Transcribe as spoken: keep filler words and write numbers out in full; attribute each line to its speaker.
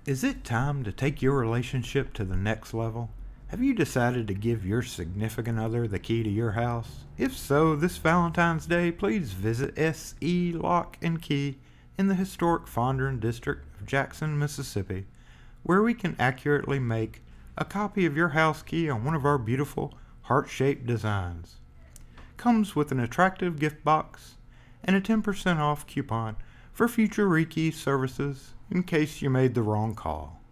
Speaker 1: Is it time to take your relationship to the next level? Have you decided to give your significant other the key to your house? If so, this Valentine's Day, please visit S E Lock and Key in the historic Fondren District of Jackson, Mississippi, where we can accurately make a copy of your house key on one of our beautiful heart-shaped designs. Comes with an attractive gift box and a ten percent off coupon for future rekey services in case you made the wrong call.